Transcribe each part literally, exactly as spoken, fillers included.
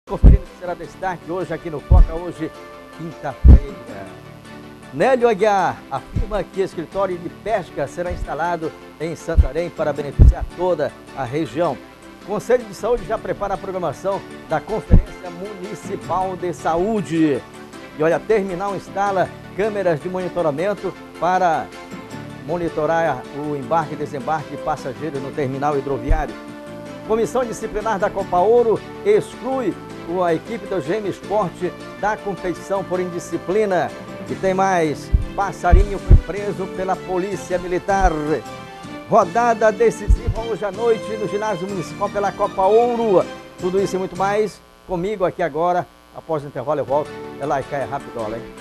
Conferindo o que será destaque hoje aqui no Foca, hoje, quinta-feira. Nélio Aguiar afirma que escritório de pesca será instalado em Santarém para beneficiar toda a região. O Conselho de Saúde já prepara a programação da Conferência Municipal de Saúde. E olha, a terminal instala câmeras de monitoramento para monitorar o embarque e desembarque de passageiros no terminal hidroviário. Comissão disciplinar da Copa Ouro exclui a equipe do G M Esporte da competição por indisciplina. E tem mais, passarinho foi preso pela Polícia Militar. Rodada decisiva hoje à noite no ginásio municipal pela Copa Ouro. Tudo isso e muito mais comigo aqui agora. Após o intervalo eu volto. É lá e cai rapidola, hein?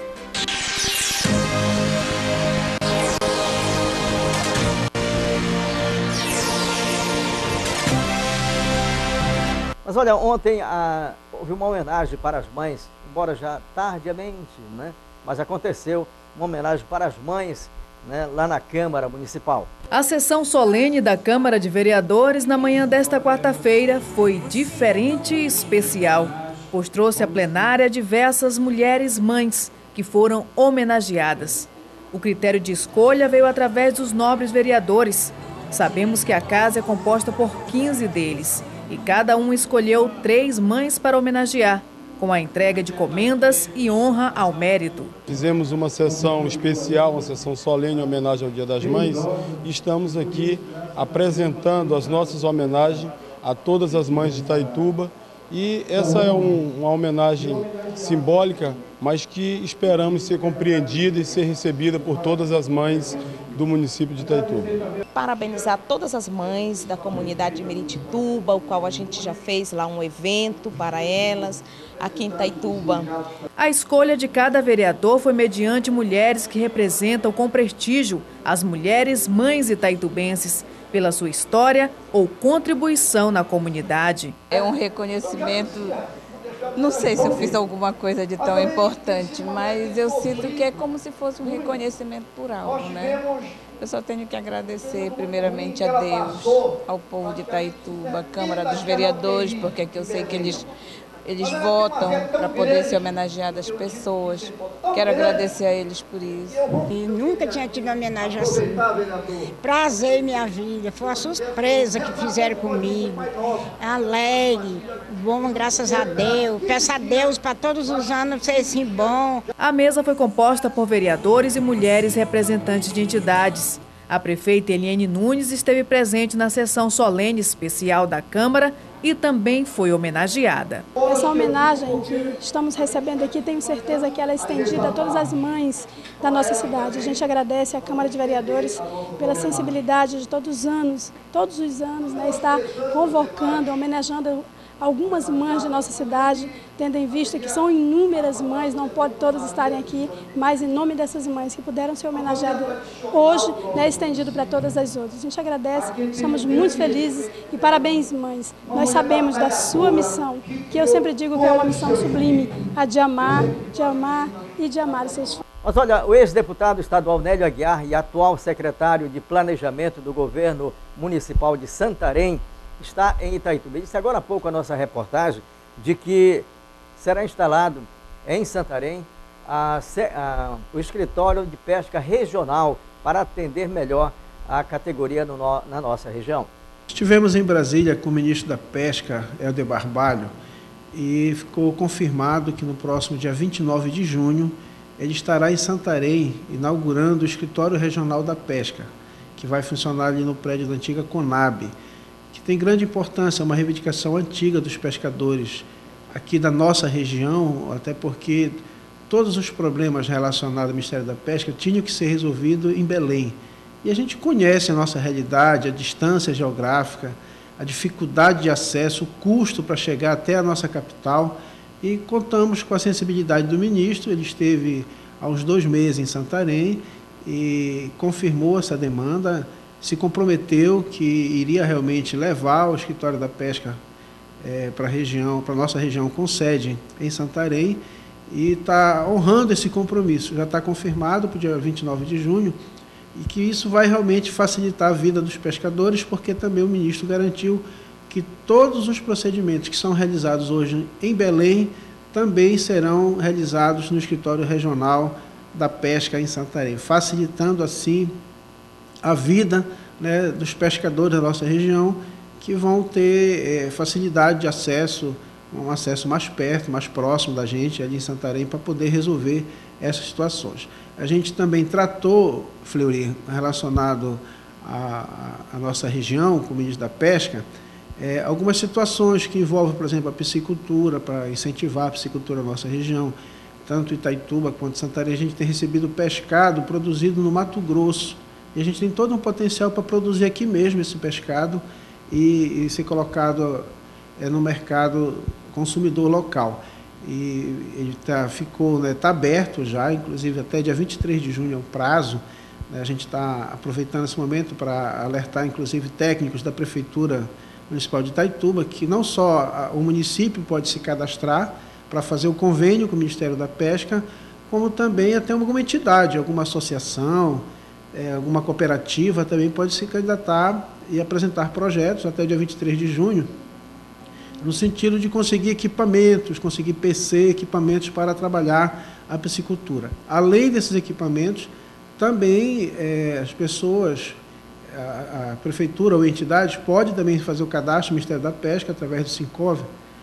Mas olha, ontem ah, houve uma homenagem para as mães, embora já tardiamente, né? Mas aconteceu uma homenagem para as mães, né, lá na Câmara Municipal. A sessão solene da Câmara de Vereadores na manhã desta quarta-feira foi diferente e especial, pois trouxe à plenária diversas mulheres mães que foram homenageadas. O critério de escolha veio através dos nobres vereadores. Sabemos que a casa é composta por quinze deles e cada um escolheu três mães para homenagear, com a entrega de comendas e honra ao mérito. Fizemos uma sessão especial, uma sessão solene em homenagem ao Dia das Mães e estamos aqui apresentando as nossas homenagens a todas as mães de Itaituba. E essa é um, uma homenagem simbólica, mas que esperamos ser compreendida e ser recebida por todas as mães do município de Itaituba. Parabenizar todas as mães da comunidade de Miritituba, o qual a gente já fez lá um evento para elas, aqui em Itaituba. A escolha de cada vereador foi mediante mulheres que representam com prestígio as mulheres mães itaitubenses, pela sua história ou contribuição na comunidade. É um reconhecimento, não sei se eu fiz alguma coisa de tão importante, mas eu sinto que é como se fosse um reconhecimento por algo, né? Eu só tenho que agradecer primeiramente a Deus, ao povo de Itaituba, à Câmara dos Vereadores, porque aqui eu sei que eles, eles votam para poder ser homenageadas as pessoas. Quero agradecer a eles por isso. E nunca tinha tido uma homenagem assim. Prazer em minha vida, foi uma surpresa que fizeram comigo. Alegre, bom, graças a Deus. Peço a Deus para todos os anos ser assim bom. A mesa foi composta por vereadores e mulheres representantes de entidades. A prefeita Eliane Nunes esteve presente na sessão solene especial da Câmara e também foi homenageada. Essa homenagem que estamos recebendo aqui, tenho certeza que ela é estendida a todas as mães da nossa cidade. A gente agradece à Câmara de Vereadores pela sensibilidade de todos os anos, todos os anos, né, estar convocando, homenageando algumas mães de nossa cidade, tendo em vista que são inúmeras mães, não podem todas estarem aqui, mas em nome dessas mães que puderam ser homenageadas hoje, né, estendido para todas as outras. A gente agradece, somos muito felizes e parabéns, mães. Nós sabemos da sua missão, que eu sempre digo que é uma missão sublime, a de amar, de amar e de amar os seus filhos. Mas olha, o ex-deputado estadual Nélio Aguiar e atual secretário de Planejamento do Governo Municipal de Santarém está em Itaituba. Disse agora há pouco a nossa reportagem de que será instalado em Santarém a, a, o escritório de pesca regional para atender melhor a categoria no, na nossa região. Estivemos em Brasília com o ministro da Pesca, Helder Barbalho, e ficou confirmado que no próximo dia vinte e nove de junho ele estará em Santarém inaugurando o escritório regional da pesca, que vai funcionar ali no prédio da antiga Conab, que tem grande importância, é uma reivindicação antiga dos pescadores aqui da nossa região, até porque todos os problemas relacionados ao Ministério da Pesca tinham que ser resolvidos em Belém. E a gente conhece a nossa realidade, a distância geográfica, a dificuldade de acesso, o custo para chegar até a nossa capital, e contamos com a sensibilidade do ministro. Ele esteve há uns dois meses em Santarém e confirmou essa demanda, se comprometeu que iria realmente levar o escritório da pesca é, para a região, para a nossa região com sede em Santarém, e está honrando esse compromisso. Já está confirmado para o dia vinte e nove de junho, e que isso vai realmente facilitar a vida dos pescadores, porque também o ministro garantiu que todos os procedimentos que são realizados hoje em Belém também serão realizados no escritório regional da pesca em Santarém, facilitando assim a vida, né, dos pescadores da nossa região, que vão ter é, facilidade de acesso, um acesso mais perto, mais próximo da gente, ali em Santarém, para poder resolver essas situações. A gente também tratou, Fleury, relacionado à, à nossa região, com o ministro da Pesca, é, algumas situações que envolvem, por exemplo, a piscicultura, para incentivar a piscicultura na nossa região. Tanto Itaituba quanto Santarém, a gente tem recebido pescado produzido no Mato Grosso. E a gente tem todo um potencial para produzir aqui mesmo esse pescado e, e ser colocado é, no mercado consumidor local. E ele tá, ficou, né, tá aberto já, inclusive até dia vinte e três de junho é o prazo. Né, a gente está aproveitando esse momento para alertar, inclusive, técnicos da Prefeitura Municipal de Itaituba, que não só o município pode se cadastrar para fazer o convênio com o Ministério da Pesca, como também até alguma entidade, alguma associação, é, alguma cooperativa também pode se candidatar e apresentar projetos até dia vinte e três de junho, no sentido de conseguir equipamentos, conseguir P C, equipamentos para trabalhar a piscicultura. Além desses equipamentos, também é, as pessoas, a, a prefeitura ou entidades pode também fazer o cadastro do Ministério da Pesca através do Sincov,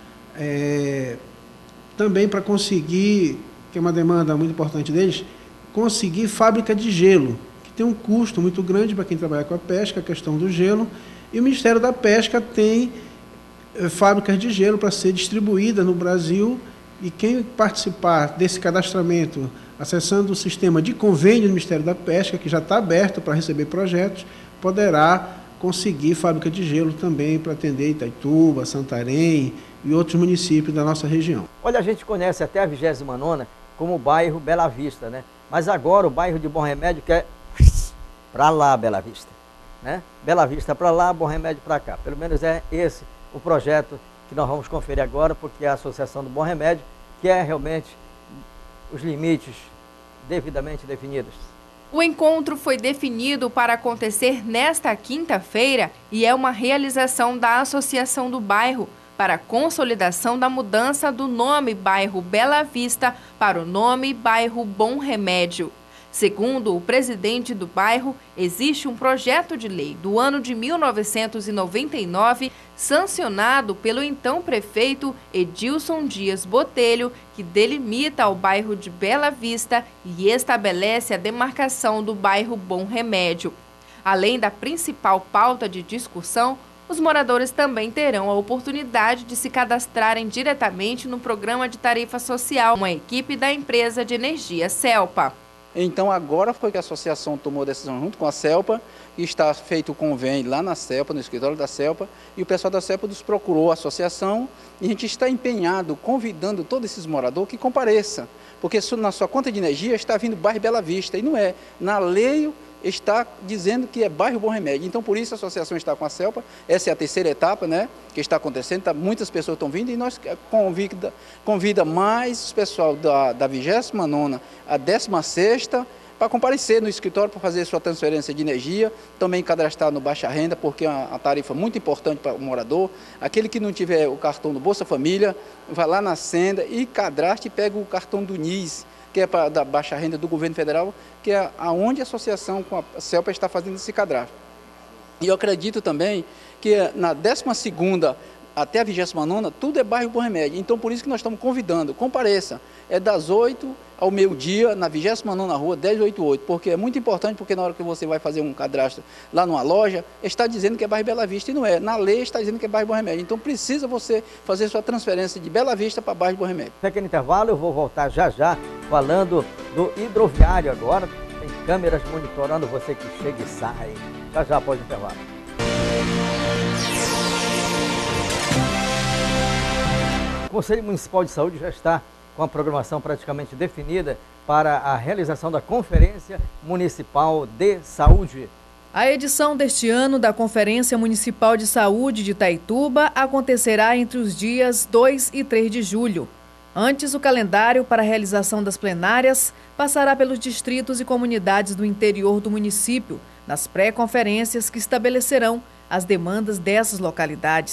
é, também para conseguir, que é uma demanda muito importante deles, conseguir fábrica de gelo, que tem um custo muito grande para quem trabalha com a pesca, a questão do gelo, e o Ministério da Pesca tem é, fábricas de gelo para ser distribuída no Brasil, e quem participar desse cadastramento, acessando o sistema de convênio do Ministério da Pesca, que já está aberto para receber projetos, poderá conseguir fábrica de gelo também para atender Itaituba, Santarém e outros municípios da nossa região. Olha, a gente conhece até a vigésima nona como o bairro Bela Vista, né? Mas agora o bairro de Bom Remédio quer para lá, Bela Vista, né? Bela Vista para lá, Bom Remédio para cá. Pelo menos é esse o projeto que nós vamos conferir agora, porque a Associação do Bom Remédio quer realmente os limites devidamente definidos. O encontro foi definido para acontecer nesta quinta-feira e é uma realização da Associação do Bairro para a consolidação da mudança do nome Bairro Bela Vista para o nome Bairro Bom Remédio. Segundo o presidente do bairro, existe um projeto de lei do ano de mil novecentos e noventa e nove, sancionado pelo então prefeito Edilson Dias Botelho, que delimita o bairro de Bela Vista e estabelece a demarcação do bairro Bom Remédio. Além da principal pauta de discussão, os moradores também terão a oportunidade de se cadastrarem diretamente no programa de tarifa social, uma equipe da empresa de energia Celpa. Então agora foi que a associação tomou a decisão junto com a Celpa, e está feito o convênio lá na Celpa, no escritório da Celpa, e o pessoal da Celpa nos procurou a associação, e a gente está empenhado, convidando todos esses moradores que compareçam, porque na sua conta de energia está vindo bairro Bela Vista, e não é. Na lei está dizendo que é bairro Bom Remédio. Então, por isso, a associação está com a Celpa. Essa é a terceira etapa, né, que está acontecendo. Tá, muitas pessoas estão vindo e nós convida, convida mais o pessoal da, da vigésima nona à décima sexta para comparecer no escritório para fazer sua transferência de energia, também cadastrar no Baixa Renda, porque é uma tarifa muito importante para o morador. Aquele que não tiver o cartão do Bolsa Família, vai lá na Senda e cadastra e pega o cartão do N I S, que é para da baixa renda do governo federal, que é aonde a associação com a Celpa está fazendo esse cadastro. E eu acredito também que na décima segunda até a vigésima nona, tudo é bairro Bom Remédio. Então, por isso que nós estamos convidando, compareça. É das oito ao meio-dia, na vigésima nona rua, dez oitenta e oito, porque é muito importante, porque na hora que você vai fazer um cadastro lá numa loja, está dizendo que é bairro Bela Vista, e não é. Na lei está dizendo que é bairro Bom Remédio. Então, precisa você fazer sua transferência de Bela Vista para bairro Bom Remédio. Pequeno intervalo, eu vou voltar já já, falando do hidroviário agora. Tem câmeras monitorando você que chega e sai. Já já após o intervalo. O Conselho Municipal de Saúde já está com a programação praticamente definida para a realização da Conferência Municipal de Saúde. A edição deste ano da Conferência Municipal de Saúde de Itaituba acontecerá entre os dias dois e três de julho. Antes, o calendário para a realização das plenárias passará pelos distritos e comunidades do interior do município, nas pré-conferências que estabelecerão as demandas dessas localidades.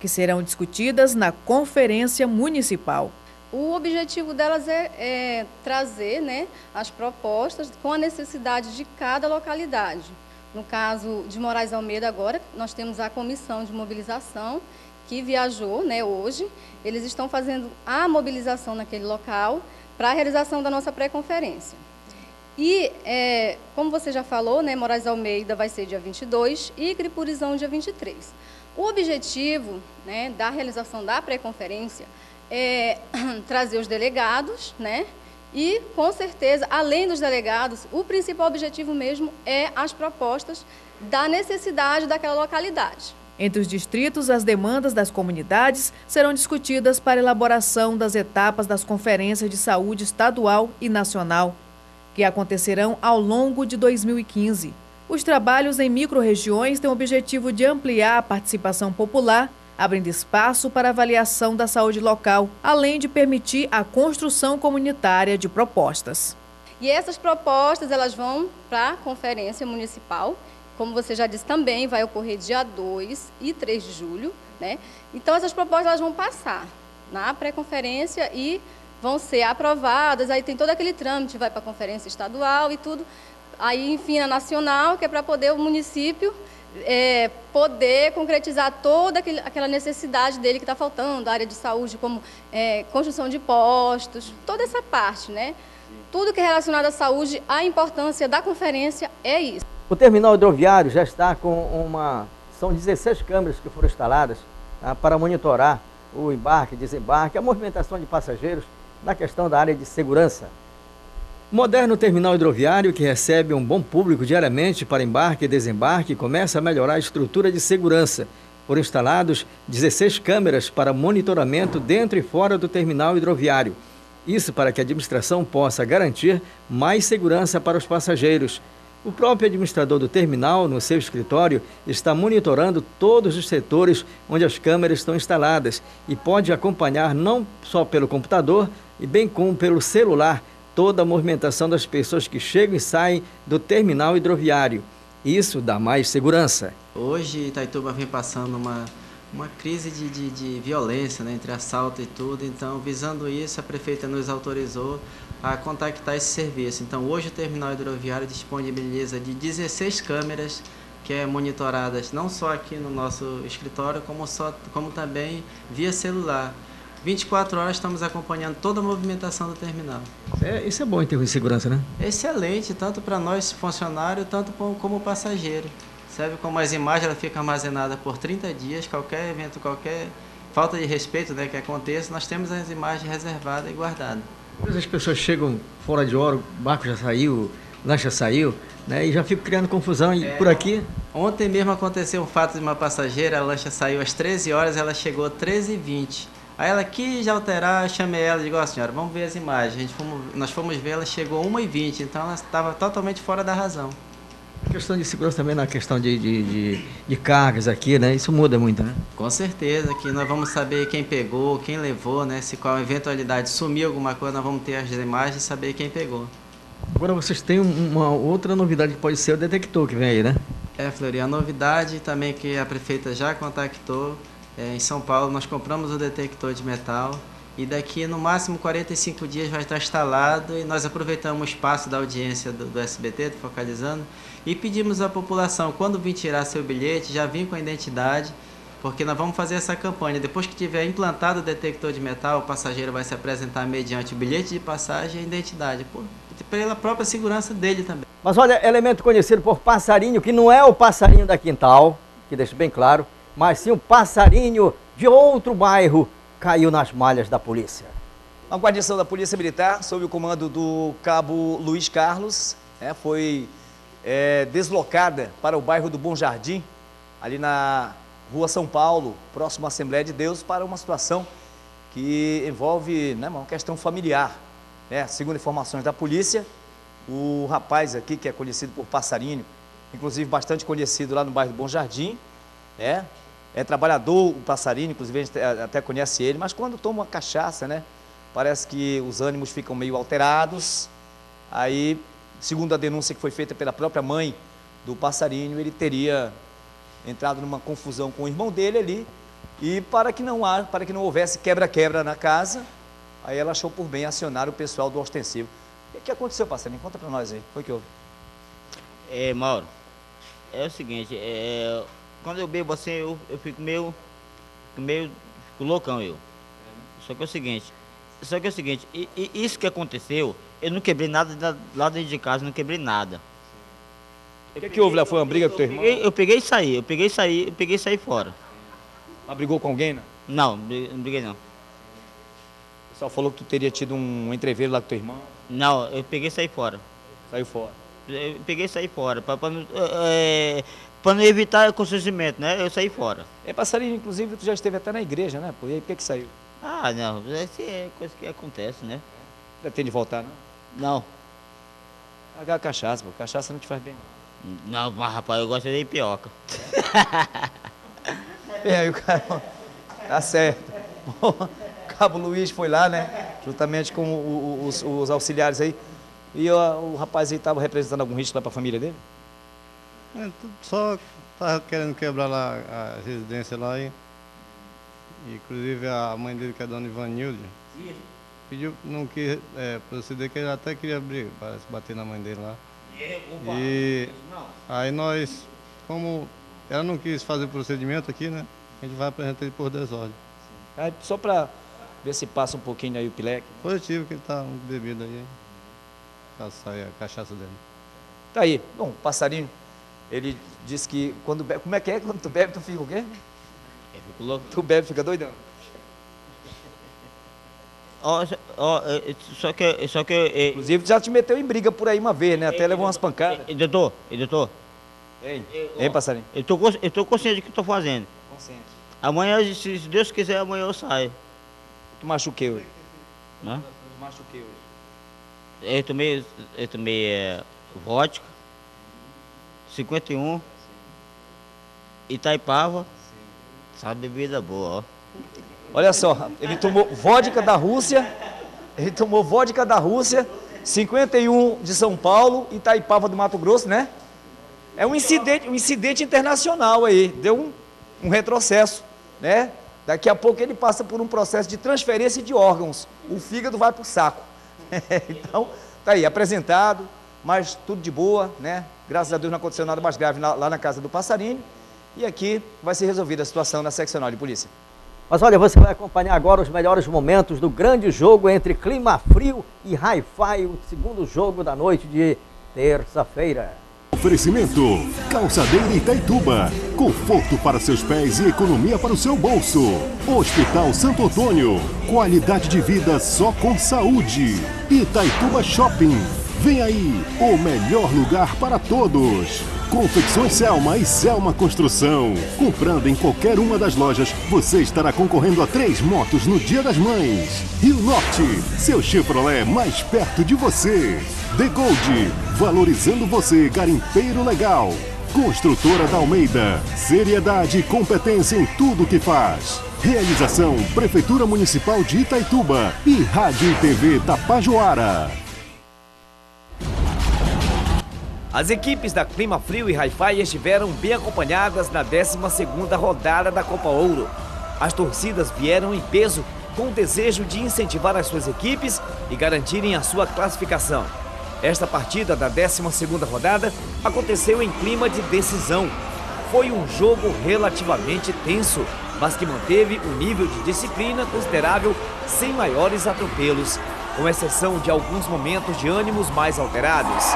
que serão discutidas na Conferência Municipal. O objetivo delas é, é trazer, né, as propostas com a necessidade de cada localidade. No caso de Moraes Almeida agora, nós temos a comissão de mobilização que viajou, né, hoje. Eles estão fazendo a mobilização naquele local para a realização da nossa pré-conferência. E, é, como você já falou, né, Moraes Almeida vai ser dia vinte e dois e Igripurizão dia vinte e três. O objetivo, né, da realização da pré-conferência é trazer os delegados, né? E, com certeza, além dos delegados, o principal objetivo mesmo é as propostas da necessidade daquela localidade. Entre os distritos, as demandas das comunidades serão discutidas para a elaboração das etapas das conferências de saúde estadual e nacional, que acontecerão ao longo de dois mil e quinze. Os trabalhos em microrregiões têm o objetivo de ampliar a participação popular, abrindo espaço para avaliação da saúde local, além de permitir a construção comunitária de propostas. E essas propostas elas vão para a Conferência Municipal, como você já disse também, vai ocorrer dia dois e três de julho, né? Então essas propostas elas vão passar na pré-conferência e vão ser aprovadas, aí tem todo aquele trâmite, vai para a Conferência Estadual e tudo, aí enfim na Nacional, que é para poder o município É, poder concretizar toda aquele, aquela necessidade dele que está faltando, a área de saúde, como é, construção de postos, toda essa parte, né? Tudo que é relacionado à saúde, a importância da conferência é isso. O terminal hidroviário já está com uma... São dezesseis câmeras que foram instaladas tá, para monitorar o embarque, desembarque, a movimentação de passageiros na questão da área de segurança. O moderno terminal hidroviário, que recebe um bom público diariamente para embarque e desembarque, começa a melhorar a estrutura de segurança. Foram instalados dezesseis câmeras para monitoramento dentro e fora do terminal hidroviário. Isso para que a administração possa garantir mais segurança para os passageiros. O próprio administrador do terminal, no seu escritório, está monitorando todos os setores onde as câmeras estão instaladas e pode acompanhar não só pelo computador, e bem como pelo celular, toda a movimentação das pessoas que chegam e saem do terminal hidroviário. Isso dá mais segurança. Hoje Itaituba vem passando uma, uma crise de, de, de violência, né, entre assalto e tudo, então visando isso a prefeita nos autorizou a contactar esse serviço. Então hoje o terminal hidroviário disponibiliza de dezesseis câmeras que é monitoradas não só aqui no nosso escritório, como, só, como também via celular. vinte e quatro horas estamos acompanhando toda a movimentação do terminal. É, isso é bom em termos de segurança, né? Excelente, tanto para nós funcionários, tanto como passageiro. Serve como as imagens, ela fica armazenada por trinta dias, qualquer evento, qualquer falta de respeito, né, que aconteça, nós temos as imagens reservadas e guardadas. As pessoas chegam fora de hora, o barco já saiu, lancha saiu, né, e já fico criando confusão e é, por aqui. Ontem mesmo aconteceu um fato de uma passageira, a lancha saiu às treze horas, ela chegou às treze e vinte. Aí ela quis alterar, eu chamei ela e digo, ó, senhora, vamos ver as imagens. A gente fomos, nós fomos ver, ela chegou às uma e vinte, então ela estava totalmente fora da razão. A questão de segurança também na questão de, de, de, de cargas aqui, né? Isso muda muito, né? Com certeza, que nós vamos saber quem pegou, quem levou, né? Se qual eventualidade sumiu alguma coisa, nós vamos ter as imagens e saber quem pegou. Agora vocês têm uma outra novidade que pode ser o detector que vem aí, né? É, Flori, a novidade também que a prefeita já contactou, é, em São Paulo nós compramos o detector de metal e daqui no máximo quarenta e cinco dias vai estar instalado e nós aproveitamos o espaço da audiência do, do S B T, do Focalizando, e pedimos à população, quando vir tirar seu bilhete, já vir com a identidade, porque nós vamos fazer essa campanha. Depois que tiver implantado o detector de metal, o passageiro vai se apresentar mediante o bilhete de passagem e a identidade, por, pela própria segurança dele também. Mas olha, elemento conhecido por passarinho, que não é o passarinho da Quintal, que deixa bem claro, mas sim um passarinho de outro bairro, caiu nas malhas da polícia. Uma guarnição da Polícia Militar, sob o comando do cabo Luiz Carlos, é, foi é, deslocada para o bairro do Bom Jardim, ali na Rua São Paulo, próximo à Assembleia de Deus, para uma situação que envolve, né, uma questão familiar. É, segundo informações da polícia, o rapaz aqui, que é conhecido por passarinho, inclusive bastante conhecido lá no bairro do Bom Jardim, é, é trabalhador, o passarinho, inclusive a gente até conhece ele, mas quando toma uma cachaça, né, parece que os ânimos ficam meio alterados. Aí, segundo a denúncia que foi feita pela própria mãe do passarinho, ele teria entrado numa confusão com o irmão dele ali, E para que não, há, para que não houvesse quebra-quebra na casa, aí ela achou por bem acionar o pessoal do ostensivo. O que aconteceu, passarinho? Conta para nós aí. Foi o que houve? É, Mauro, é o seguinte, é, quando eu bebo assim, eu, eu fico meio, meio fico loucão eu. Só que é o seguinte, só que é o seguinte, e, e isso que aconteceu, eu não quebrei nada lá dentro de casa, não quebrei nada. O que, que houve lá? Foi uma briga com teu irmão? Eu, eu peguei e saí, eu peguei e saí, eu peguei e saí fora. Mas brigou com alguém, né? Não, não briguei não. O pessoal falou que tu teria tido um entreveiro lá com teu irmão? Não, eu peguei e saí fora. Saiu fora? Eu peguei e saí fora, para não, é, não evitar constrangimento, né? Eu saí fora. É, passarinho, inclusive, tu já esteve até na igreja, né? Por aí, por que que saiu? Ah, não, essa é coisa que acontece, né? Pretende voltar, não? Não. Pagar cachaça, pô. Cachaça não te faz bem. Não, mas rapaz, eu gosto de ipioca. E aí o cara... Tá certo. Bom, o Cabo Luiz foi lá, né? Juntamente com o, o, os, os auxiliares aí. E o, o rapaz aí estava representando algum risco lá para a família dele? É, só estava querendo quebrar lá a residência lá e... Inclusive a mãe dele, que é a dona Ivanilde, pediu, não quis é, proceder, que ele até queria abrir, parece, bater na mãe dele lá. E aí nós, como ela não quis fazer o procedimento aqui, né? A gente vai apresentar ele por desordem. É, só para ver se passa um pouquinho aí o pileque. Positivo que ele está bebido aí, para sair a cachaça dele. Tá aí. Bom, o passarinho, ele disse que quando bebe, como é que é? Quando tu bebe, tu fica o quê? Eu fico louco. Tu bebe, fica doidão. Ó, ó, só que, só que... É, inclusive já te meteu em briga por aí uma vez, né? Até é, levou umas pancadas. É, doutor, é, doutor. Ei, ei, passarinho. Eu tô, eu tô consciente do que eu tô fazendo. Consciente. Amanhã, se Deus quiser, amanhã eu saio. Tu machuquei hoje? Hã? Tu machuquei hoje. Eu tomei, eu tomei é, vodka, cinquenta e um, Itaipava, sabe, bebida boa, ó. Olha só, ele tomou vodka da Rússia, ele tomou vodka da Rússia, cinquenta e um de São Paulo, Itaipava do Mato Grosso, né? É um incidente, um incidente internacional aí, deu um, um retrocesso, né? Daqui a pouco ele passa por um processo de transferência de órgãos, o fígado vai para o saco. Então, tá aí, apresentado, mas tudo de boa, né? Graças a Deus não aconteceu nada mais grave lá na casa do passarinho, e aqui vai ser resolvida a situação na seccional de polícia. Mas olha, você vai acompanhar agora os melhores momentos do grande jogo entre Clima Frio e Hi-Fi, o segundo jogo da noite de terça-feira. Oferecimento: Calçadeira Itaituba, conforto para seus pés e economia para o seu bolso. Hospital Santo Antônio, qualidade de vida só com saúde. Itaituba Shopping, vem aí, o melhor lugar para todos. Confecções Selma e Selma Construção. Comprando em qualquer uma das lojas, você estará concorrendo a três motos no Dia das Mães. Rio Norte, seu Chevrolet mais perto de você. The Gold, valorizando você, garimpeiro legal. Construtora da Almeida, seriedade e competência em tudo que faz. Realização, Prefeitura Municipal de Itaituba e Rádio e T V Tapajoara. As equipes da Clima Frio e Hi-Fi estiveram bem acompanhadas na décima segunda rodada da Copa Ouro. As torcidas vieram em peso com o desejo de incentivar as suas equipes e garantirem a sua classificação. Esta partida da décima segunda rodada aconteceu em clima de decisão. Foi um jogo relativamente tenso, mas que manteve um nível de disciplina considerável sem maiores atropelos, com exceção de alguns momentos de ânimos mais alterados.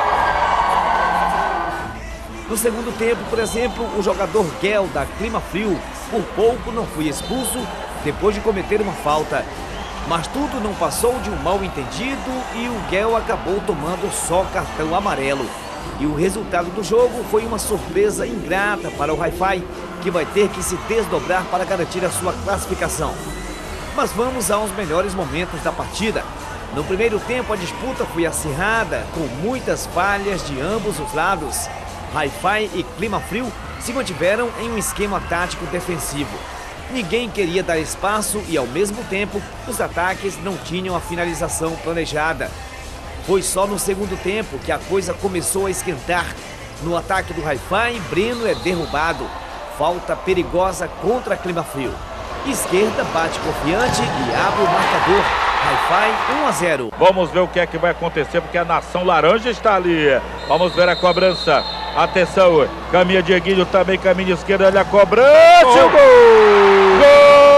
No segundo tempo, por exemplo, o jogador Guel da Clima Frio por pouco não foi expulso depois de cometer uma falta. Mas tudo não passou de um mal-entendido e o Guel acabou tomando só cartão amarelo. E o resultado do jogo foi uma surpresa ingrata para o Hi-Fi, que vai ter que se desdobrar para garantir a sua classificação. Mas vamos aos melhores momentos da partida. No primeiro tempo, a disputa foi acirrada, com muitas falhas de ambos os lados. Hi-Fi e Clima Frio se mantiveram em um esquema tático defensivo. Ninguém queria dar espaço e, ao mesmo tempo, os ataques não tinham a finalização planejada. Foi só no segundo tempo que a coisa começou a esquentar. No ataque do Hi-Fi, Breno é derrubado. falta perigosa contra Clima Frio. Esquerda bate confiante e abre o marcador. Hi-Fi um a zero. Vamos ver o que é que vai acontecer, porque a nação laranja está ali. Vamos ver a cobrança. Atenção, caminha Dieguinho também, caminha esquerda, olha a cobrança. Gol! Gol!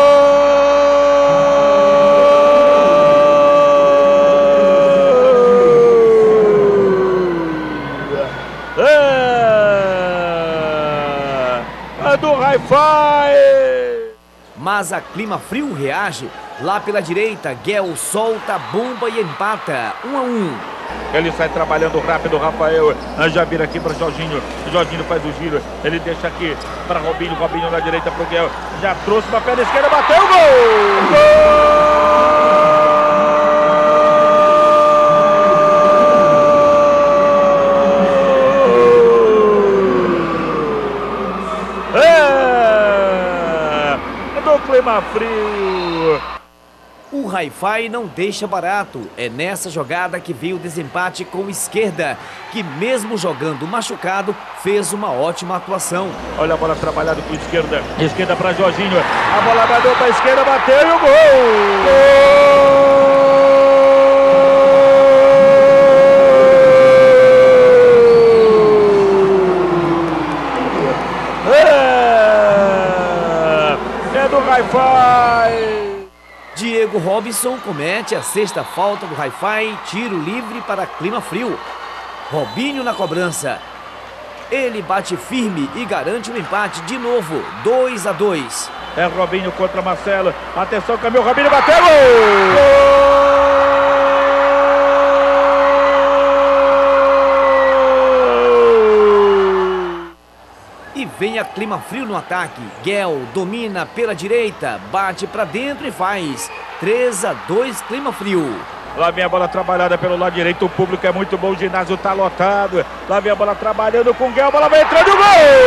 É, é do Hi-Fi. Mas a Clima Frio reage. Lá pela direita, Guel solta, bomba e empata. Um a um. Ele sai trabalhando rápido, Rafael. Já vira aqui para Jorginho. Jorginho faz o giro. Ele deixa aqui para Robinho. Robinho na direita para o Guel. Já trouxe para a perna esquerda, bateu o gol! Gol! É! Do Clima Frio. O Hi-Fi não deixa barato. É nessa jogada que veio o desempate com esquerda, que mesmo jogando machucado, fez uma ótima atuação. Olha a bola trabalhada com esquerda. Esquerda para Jorginho. A bola bateu para a esquerda, bateu e o gol! Gol! É, é do Hi-Fi. Diego Robinson comete a sexta falta do Hi-Fi, tiro livre para Clima Frio. Robinho na cobrança. Ele bate firme e garante o empate de novo, dois a dois. É Robinho contra Marcelo. Atenção, caminhou, Robinho bateu! Gol! E vem a Clima Frio no ataque. Guel domina pela direita, bate para dentro e faz três a dois Clima Frio. Lá vem a bola trabalhada pelo lado direito, o público é muito bom, o ginásio tá lotado. Lá vem a bola trabalhando com o Guel, a bola vai entrando, gol!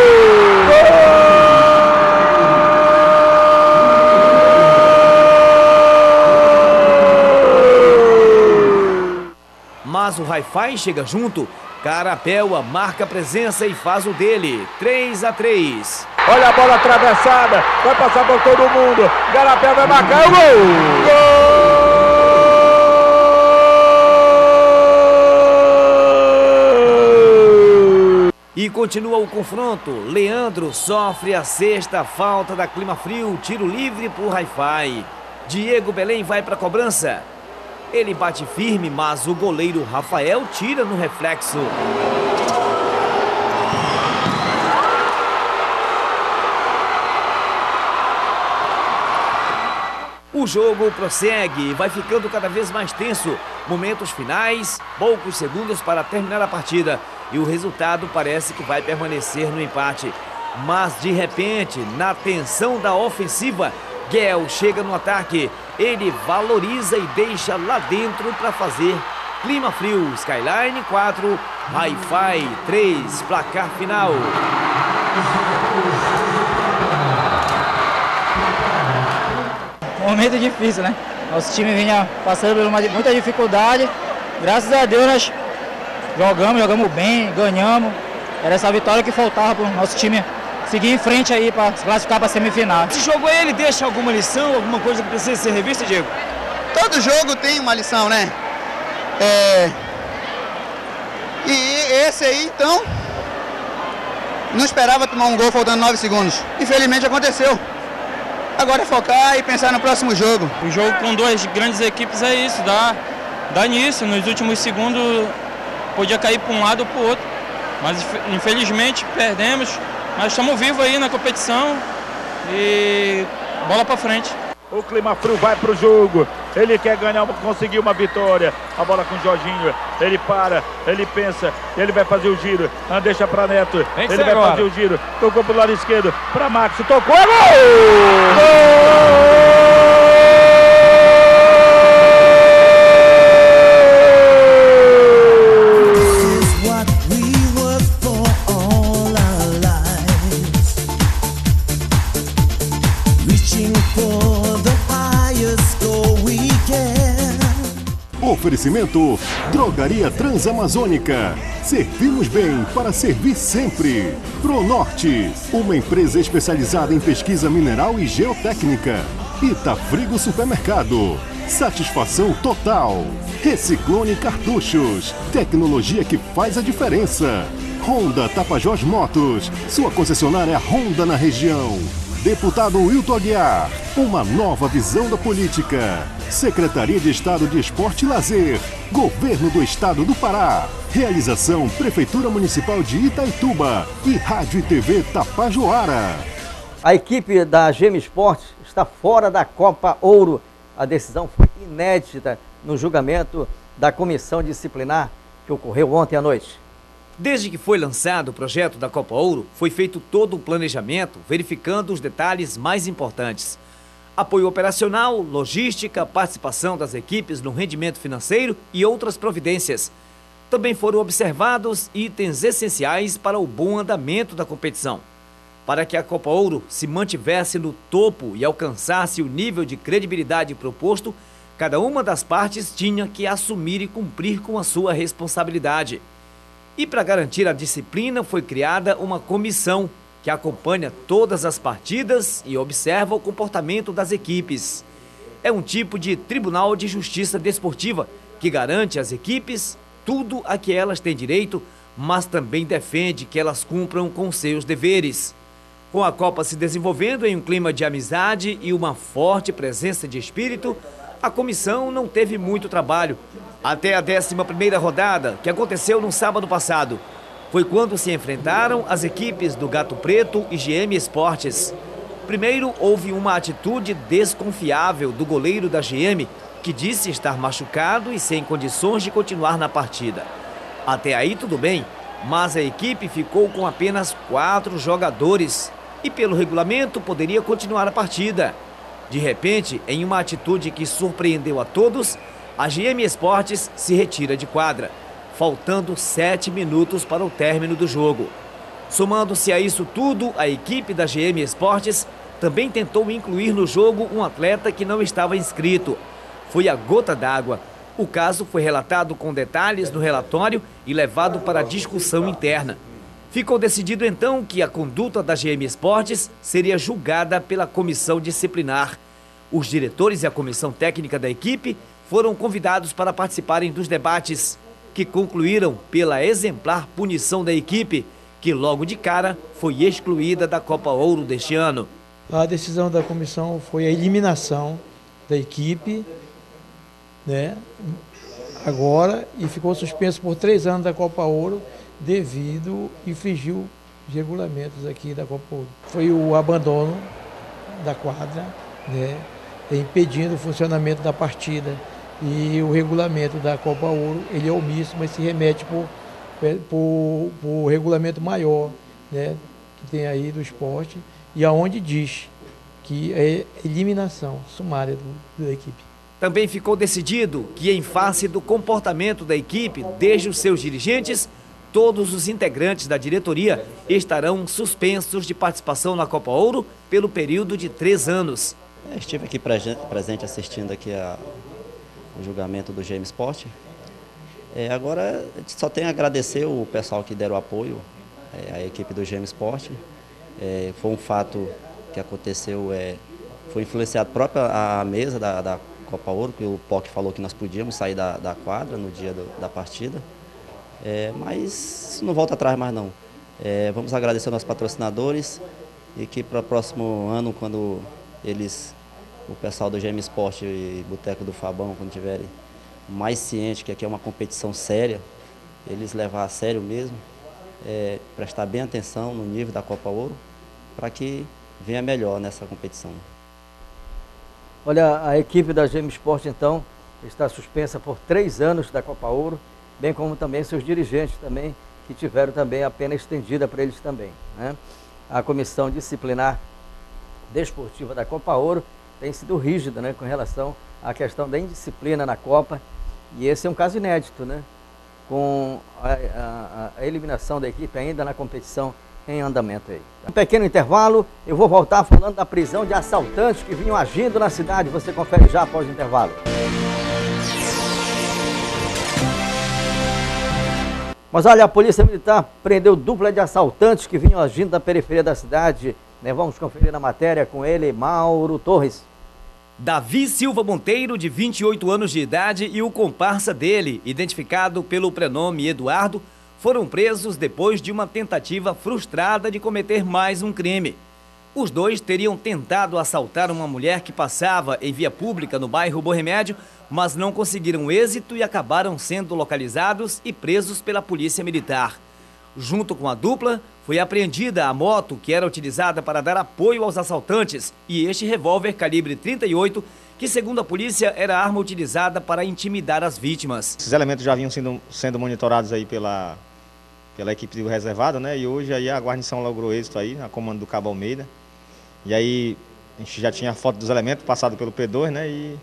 Gol! Mas o Hi-Fi chega junto. Carapéua marca presença e faz o dele, três a três. Olha a bola atravessada, vai passar por todo mundo. Carapéua vai marcar o gol! Gol! E continua o confronto. Leandro sofre a sexta falta da Clima Frio, tiro livre pro Hi-Fi. Diego Belém vai para a cobrança. Ele bate firme, mas o goleiro Rafael tira no reflexo. O jogo prossegue, vai ficando cada vez mais tenso. Momentos finais, poucos segundos para terminar a partida. E o resultado parece que vai permanecer no empate. Mas de repente, na tensão da ofensiva, Guel chega no ataque. Ele valoriza e deixa lá dentro para fazer Clima Frio. Skyline quatro, Hi-Fi três, placar final. Momento difícil, né? Nosso time vinha passando por uma, muita dificuldade. Graças a Deus nós jogamos, jogamos bem, ganhamos. Era essa vitória que faltava para o nosso time seguir em frente aí para se classificar para a semifinal. Esse jogo aí, ele deixa alguma lição, alguma coisa que precisa ser revista, Diego? Todo jogo tem uma lição, né? É... E esse aí, então, não esperava tomar um gol faltando nove segundos. Infelizmente aconteceu. Agora é focar e pensar no próximo jogo. O jogo com duas grandes equipes é isso, dá, dá nisso. Nos últimos segundos podia cair para um lado ou para o outro. Mas infelizmente perdemos. Mas estamos vivos aí na competição e bola para frente. O Clima Frio vai para o jogo. Ele quer ganhar, conseguir uma vitória. A bola com o Jorginho. Ele para, ele pensa. Ele vai fazer o giro. Não deixa para Neto. Ele vai agora fazer o giro. Tocou para o lado esquerdo. Para Max. Tocou. É gol! Oferecimento Drogaria Transamazônica. Servimos bem para servir sempre. Pronorte, uma empresa especializada em pesquisa mineral e geotécnica. Itafrigo Supermercado. Satisfação total. Reciclone Cartuchos. Tecnologia que faz a diferença. Honda Tapajós Motos. Sua concessionária Honda na região. Deputado Wilton Aguiar. Uma nova visão da política. Secretaria de Estado de Esporte e Lazer. Governo do Estado do Pará. Realização Prefeitura Municipal de Itaituba. E Rádio e T V Tapajoara. A equipe da Gêmea Esportes está fora da Copa Ouro. A decisão foi inédita no julgamento da comissão disciplinar que ocorreu ontem à noite. Desde que foi lançado o projeto da Copa Ouro, foi feito todo um planejamento, verificando os detalhes mais importantes. Apoio operacional, logística, participação das equipes no rendimento financeiro e outras providências. Também foram observados itens essenciais para o bom andamento da competição. Para que a Copa Ouro se mantivesse no topo e alcançasse o nível de credibilidade proposto, cada uma das partes tinha que assumir e cumprir com a sua responsabilidade. E para garantir a disciplina foi criada uma comissão que acompanha todas as partidas e observa o comportamento das equipes. É um tipo de tribunal de justiça desportiva que garante às equipes tudo a que elas têm direito, mas também defende que elas cumpram com seus deveres. Com a Copa se desenvolvendo em um clima de amizade e uma forte presença de espírito, a comissão não teve muito trabalho. Até a décima primeira rodada, que aconteceu no sábado passado, foi quando se enfrentaram as equipes do Gato Preto e G M Esportes. Primeiro, houve uma atitude desconfiável do goleiro da G M, que disse estar machucado e sem condições de continuar na partida. Até aí tudo bem, mas a equipe ficou com apenas quatro jogadores e pelo regulamento poderia continuar a partida. De repente, em uma atitude que surpreendeu a todos, a G M Esportes se retira de quadra, faltando sete minutos para o término do jogo. Somando-se a isso tudo, a equipe da G M Esportes também tentou incluir no jogo um atleta que não estava inscrito. Foi a gota d'água. O caso foi relatado com detalhes no relatório e levado para discussão interna. Ficou decidido então que a conduta da G M Esportes seria julgada pela comissão disciplinar. Os diretores e a comissão técnica da equipe foram convidados para participarem dos debates, que concluíram pela exemplar punição da equipe, que logo de cara foi excluída da Copa Ouro deste ano. A decisão da comissão foi a eliminação da equipe, né, agora, e ficou suspenso por três anos da Copa Ouro, devido infringiu os regulamentos aqui da Copa Ouro. Foi o abandono da quadra, né, impedindo o funcionamento da partida. E o regulamento da Copa Ouro, ele é omisso, mas se remete por, por, por regulamento maior, né, que tem aí do esporte, e aonde diz que é eliminação sumária do, da equipe. Também ficou decidido que, em face do comportamento da equipe, desde os seus dirigentes, todos os integrantes da diretoria estarão suspensos de participação na Copa Ouro pelo período de três anos. Estive aqui presente assistindo aqui a, o julgamento do G M Sport. É, agora, a gente só tem a agradecer o pessoal que deram apoio, é, à equipe do G M Sport. É, foi um fato que aconteceu, é, foi influenciado própria a mesa da, da Copa Ouro, que o P O C falou que nós podíamos sair da, da quadra no dia do, da partida. É, mas não volta atrás mais não. É, vamos agradecer aos nossos patrocinadores e que para o próximo ano, quando eles, o pessoal do G M Sport e Boteco do Fabão, quando tiverem mais ciente que aqui é uma competição séria, eles levar a sério mesmo, é, prestar bem atenção no nível da Copa Ouro, para que venha melhor nessa competição. Olha, a equipe da G M Sport, então, está suspensa por três anos da Copa Ouro, bem como também seus dirigentes também, que tiveram também a pena estendida para eles também, né? A comissão disciplinar desportiva da Copa Ouro tem sido rígida, né, com relação à questão da indisciplina na Copa, e esse é um caso inédito, né, com a, a, a eliminação da equipe ainda na competição em andamento aí. Um pequeno intervalo, eu vou voltar falando da prisão de assaltantes que vinham agindo na cidade. Você confere já após o intervalo. Mas olha, a Polícia Militar prendeu dupla de assaltantes que vinham agindo na periferia da cidade. Né? Vamos conferir na matéria com ele, Mauro Torres. Davi Silva Monteiro, de vinte e oito anos de idade, e o comparsa dele, identificado pelo prenome Eduardo, foram presos depois de uma tentativa frustrada de cometer mais um crime. Os dois teriam tentado assaltar uma mulher que passava em via pública no bairro Bom Remédio, mas não conseguiram êxito e acabaram sendo localizados e presos pela Polícia Militar. Junto com a dupla, foi apreendida a moto que era utilizada para dar apoio aos assaltantes e este revólver calibre trinta e oito, que segundo a polícia era a arma utilizada para intimidar as vítimas. Esses elementos já vinham sendo, sendo monitorados aí pela, pela equipe do reservado, né? E hoje aí a guarnição logrou êxito aí, na comando do Cabo Almeida. E aí a gente já tinha a foto dos elementos passado pelo P dois, né? E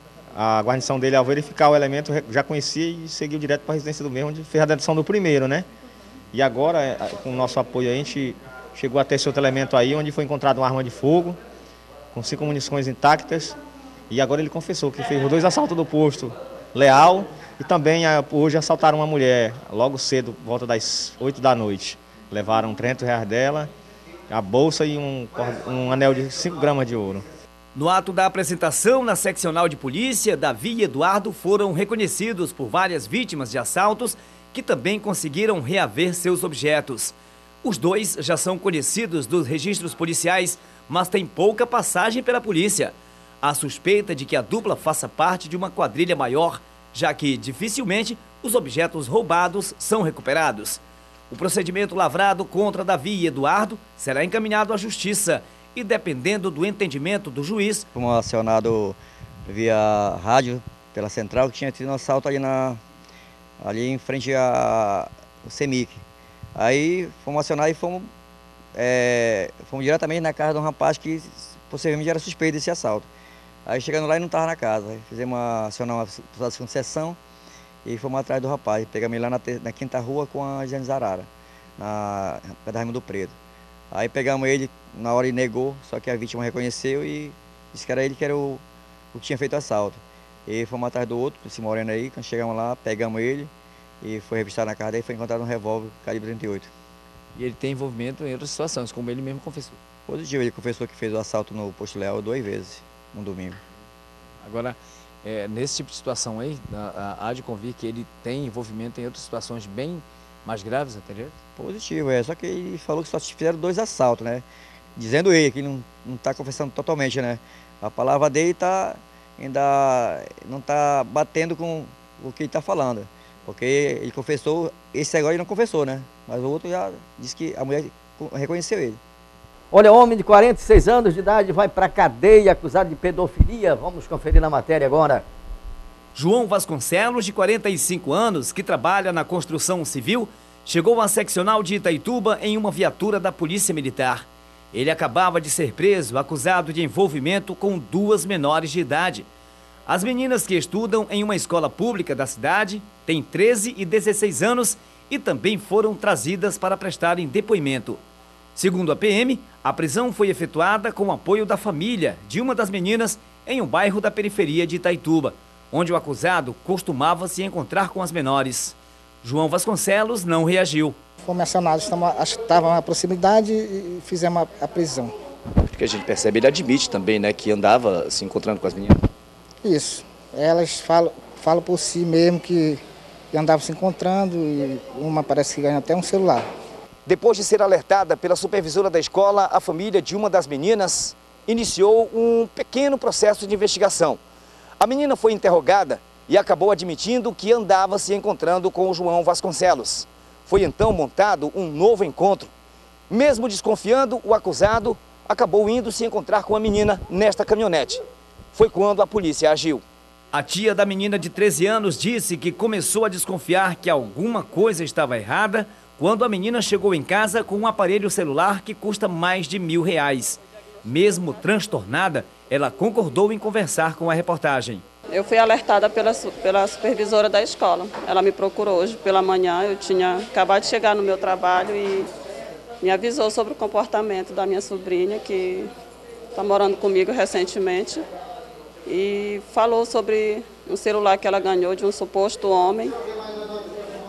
a guarnição dele, ao verificar o elemento, já conhecia e seguiu direto para a residência do mesmo, onde fez a detenção do primeiro, né? E agora, com o nosso apoio, a gente chegou até esse outro elemento aí, onde foi encontrada uma arma de fogo, com cinco munições intactas. E agora ele confessou que fez os dois assaltos do posto Leal e também hoje assaltaram uma mulher, logo cedo, volta das oito da noite. Levaram trezentos reais dela, a bolsa e um, um anel de cinco gramas de ouro. No ato da apresentação na seccional de polícia, Davi e Eduardo foram reconhecidos por várias vítimas de assaltos que também conseguiram reaver seus objetos. Os dois já são conhecidos dos registros policiais, mas têm pouca passagem pela polícia. Há suspeita de que a dupla faça parte de uma quadrilha maior, já que dificilmente os objetos roubados são recuperados. O procedimento lavrado contra Davi e Eduardo será encaminhado à Justiça e, dependendo do entendimento do juiz... Fomos acionados via rádio pela central que tinha tido um assalto ali, na, ali em frente ao CEMIC. Aí fomos acionados e fomos, é, fomos diretamente na casa de um rapaz que possivelmente era suspeito desse assalto. Aí chegando lá e não estava na casa. Aí fizemos uma, acionar uma procedimento de concessão e fomos atrás do rapaz. Pegamos ele lá na, na quinta rua com a Jane Zarara, na da Raimundo Preto. Aí pegamos ele, na hora ele negou, só que a vítima reconheceu e disse que era ele que era o, o que tinha feito o assalto. E fomos atrás do outro, esse moreno aí, quando chegamos lá, pegamos ele e foi revistado na casa dele e foi encontrado um revólver calibre trinta e oito. E ele tem envolvimento em outras situações, como ele mesmo confessou? Positivo, ele confessou que fez o assalto no Posto Leal duas vezes, no domingo. Agora, é, nesse tipo de situação aí, há de convir que ele tem envolvimento em outras situações bem mais graves, entendeu? Positivo, é, só que ele falou que só fizeram dois assaltos, né? Dizendo ele que ele não está confessando totalmente, né? A palavra dele tá, ainda não está batendo com o que ele está falando. Porque ele confessou, esse agora ele não confessou, né? Mas o outro já disse que a mulher reconheceu ele. Olha, homem de quarenta e seis anos de idade vai para a cadeia acusado de pedofilia. Vamos conferir na matéria agora. João Vasconcelos, de quarenta e cinco anos, que trabalha na construção civil, chegou à seccional de Itaituba em uma viatura da Polícia Militar. Ele acabava de ser preso, acusado de envolvimento com duas menores de idade. As meninas que estudam em uma escola pública da cidade têm treze e dezesseis anos e também foram trazidas para prestarem depoimento. Segundo a P M, a prisão foi efetuada com o apoio da família de uma das meninas em um bairro da periferia de Itaituba, onde o acusado costumava se encontrar com as menores. João Vasconcelos não reagiu. Fomos acionados, estavam na proximidade e fizemos a, a prisão. Porque a gente percebe, ele admite também, né, que andava se encontrando com as meninas. Isso. Elas falam, falam por si mesmo que andavam se encontrando e uma parece que ganha até um celular. Depois de ser alertada pela supervisora da escola, a família de uma das meninas iniciou um pequeno processo de investigação. A menina foi interrogada e acabou admitindo que andava se encontrando com o João Vasconcelos. Foi então montado um novo encontro. Mesmo desconfiando, o acusado acabou indo se encontrar com a menina nesta caminhonete. Foi quando a polícia agiu. A tia da menina de treze anos disse que começou a desconfiar que alguma coisa estava errada quando a menina chegou em casa com um aparelho celular que custa mais de mil reais. Mesmo transtornada, ela concordou em conversar com a reportagem. Eu fui alertada pela, pela supervisora da escola. Ela me procurou hoje pela manhã, eu tinha acabado de chegar no meu trabalho e me avisou sobre o comportamento da minha sobrinha, que está morando comigo recentemente, e falou sobre um celular que ela ganhou de um suposto homem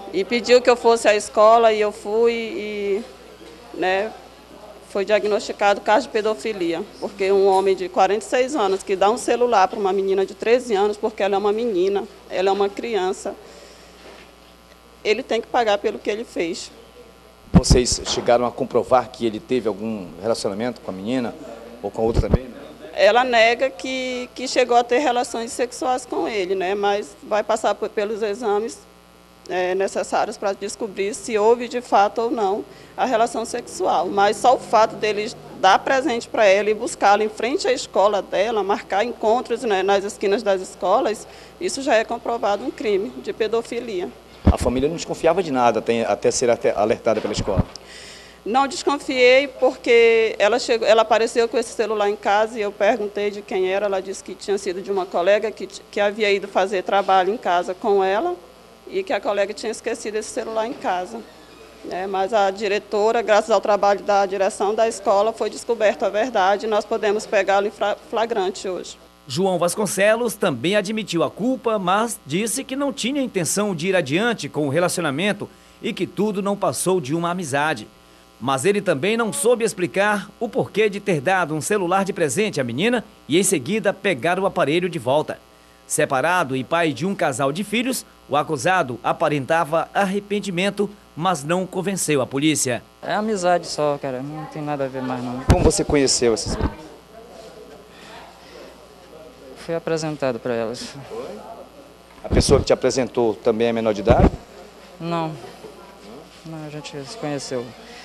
E pediu que eu fosse à escola e eu fui e, né, foi diagnosticado caso de pedofilia, porque um homem de quarenta e seis anos que dá um celular para uma menina de treze anos, porque ela é uma menina, ela é uma criança, ele tem que pagar pelo que ele fez. Vocês chegaram a comprovar que ele teve algum relacionamento com a menina ou com a outra também? Né? Ela nega que, que chegou a ter relações sexuais com ele, né? Mas vai passar por, pelos exames é, necessários para descobrir se houve de fato ou não a relação sexual. Mas só o fato dele dar presente para ela e buscá-la em frente à escola dela, marcar encontros, né, nas esquinas das escolas, isso já é comprovado um crime de pedofilia. A família não desconfiava de nada até, até ser alertada pela escola? Não desconfiei porque ela, chegou, ela apareceu com esse celular em casa e eu perguntei de quem era. Ela disse que tinha sido de uma colega que, que havia ido fazer trabalho em casa com ela e que a colega tinha esquecido esse celular em casa. É, mas a diretora, graças ao trabalho da direção da escola, foi descoberta a verdade e nós podemos pegá-lo em flagrante hoje. João Vasconcelos também admitiu a culpa, mas disse que não tinha intenção de ir adiante com o relacionamento e que tudo não passou de uma amizade. Mas ele também não soube explicar o porquê de ter dado um celular de presente à menina e em seguida pegar o aparelho de volta. Separado e pai de um casal de filhos, o acusado aparentava arrependimento, mas não convenceu a polícia. É amizade só, cara, não tem nada a ver mais não. Como você conheceu essas meninas? Fui apresentado para elas. A pessoa que te apresentou também é menor de idade? Não. Não, a gente se conheceu.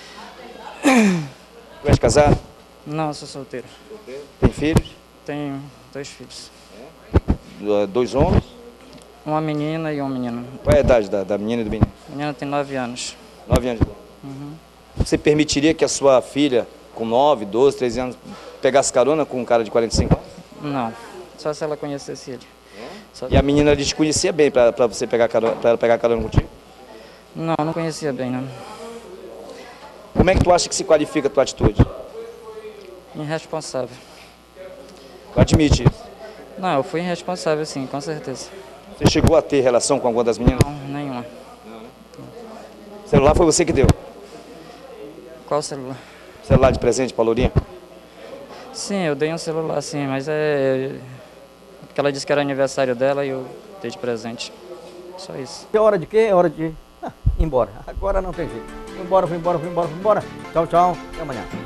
Tu és casado? Não, sou solteiro. Tem filhos? Tenho dois filhos. É. Dois homens? Uma menina e um menino. Qual é a idade da, da menina e do menino? A menina tem nove anos. Nove anos de idade. Uhum. Você permitiria que a sua filha, com nove, doze, treze anos, pegasse carona com um cara de quarenta e cinco anos? Não. Só se ela conhecesse ele. Só... E a menina te conhecia bem para você pegar carona, para ela pegar carona contigo? Não, não conhecia bem, não. Como é que tu acha que se qualifica a tua atitude? Irresponsável. Tu admite isso? Não, eu fui irresponsável, sim, com certeza. Você chegou a ter relação com alguma das meninas? Não, nenhuma. Não, né? O celular foi você que deu? Qual celular? Celular de presente para a Lourinha? Sim, eu dei um celular, sim, mas é... porque ela disse que era aniversário dela e eu dei de presente. Só isso. É hora de quê? É hora de ah, ir embora. Agora não tem jeito. Vou embora, vou embora, vou embora, vou embora. Tchau, tchau. Até amanhã.